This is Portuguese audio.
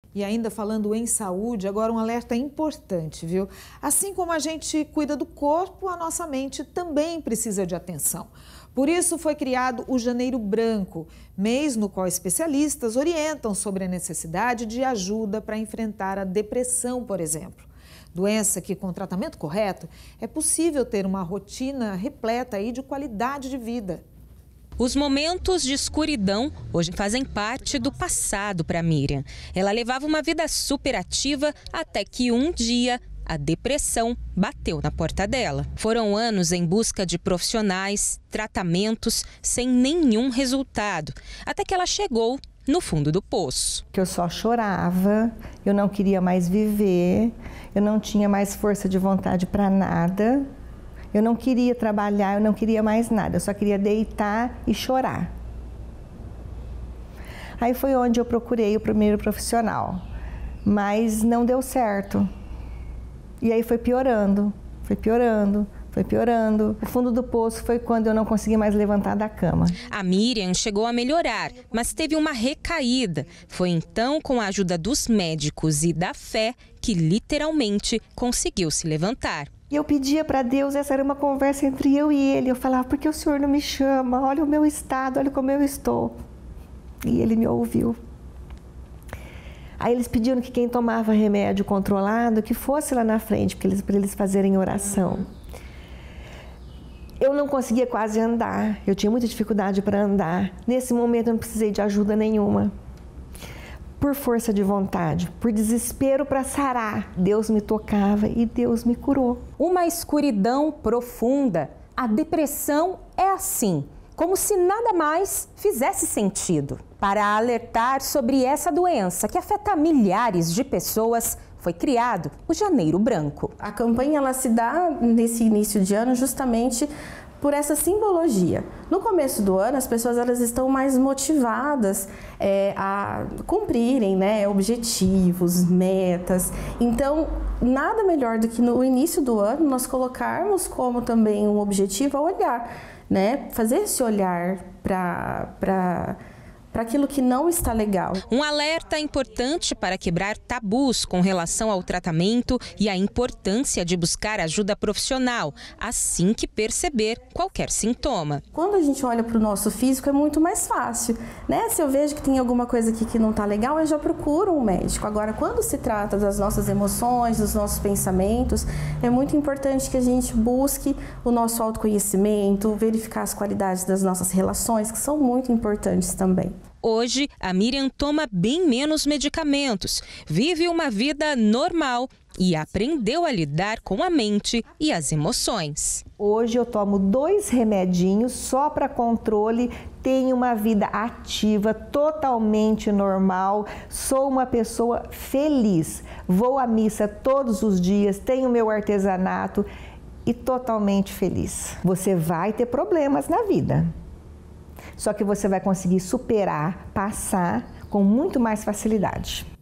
E ainda falando em saúde, agora um alerta importante, viu? Assim como a gente cuida do corpo, a nossa mente também precisa de atenção. Por isso foi criado o Janeiro Branco, mês no qual especialistas orientam sobre a necessidade de ajuda para enfrentar a depressão, por exemplo. Doença que, com tratamento correto, é possível ter uma rotina repleta aí de qualidade de vida. Os momentos de escuridão hoje fazem parte do passado para Miriam. Ela levava uma vida super ativa até que um dia a depressão bateu na porta dela. Foram anos em busca de profissionais, tratamentos, sem nenhum resultado, até que ela chegou no fundo do poço. Eu só chorava, eu não queria mais viver, eu não tinha mais força de vontade para nada. Eu não queria trabalhar, eu não queria mais nada, eu só queria deitar e chorar. Aí foi onde eu procurei o primeiro profissional, mas não deu certo. E aí foi piorando, foi piorando, foi piorando. O fundo do poço foi quando eu não consegui mais levantar da cama. A Miriam chegou a melhorar, mas teve uma recaída. Foi então, com a ajuda dos médicos e da fé, que literalmente conseguiu se levantar. E eu pedia para Deus, essa era uma conversa entre eu e ele. Eu falava, por que o Senhor não me chama? Olha o meu estado, olha como eu estou. E ele me ouviu. Aí eles pediram que quem tomava remédio controlado, que fosse lá na frente, para eles fazerem oração. Eu não conseguia quase andar, eu tinha muita dificuldade para andar. Nesse momento eu não precisei de ajuda nenhuma. Por força de vontade, por desespero para sarar, Deus me tocava e Deus me curou. Uma escuridão profunda. A depressão é assim, como se nada mais fizesse sentido. Para alertar sobre essa doença que afeta milhares de pessoas, foi criado o Janeiro Branco. A campanha ela se dá nesse início de ano justamente por essa simbologia. No começo do ano, as pessoas elas estão mais motivadas a cumprirem, né, objetivos, metas. Então, nada melhor do que no início do ano nós colocarmos como também um objetivo a olhar, né, fazer esse olhar para aquilo que não está legal. Um alerta importante para quebrar tabus com relação ao tratamento e a importância de buscar ajuda profissional assim que perceber qualquer sintoma. Quando a gente olha para o nosso físico é muito mais fácil, né? Se eu vejo que tem alguma coisa aqui que não está legal, eu já procuro um médico. Agora, quando se trata das nossas emoções, dos nossos pensamentos, é muito importante que a gente busque o nosso autoconhecimento, verificar as qualidades das nossas relações, que são muito importantes também. Hoje, a Miriam toma bem menos medicamentos, vive uma vida normal e aprendeu a lidar com a mente e as emoções. Hoje eu tomo 2 remedinhos só para controle, tenho uma vida ativa, totalmente normal, sou uma pessoa feliz, vou à missa todos os dias, tenho meu artesanato e totalmente feliz. Você vai ter problemas na vida. Só que você vai conseguir superar, passar com muito mais facilidade.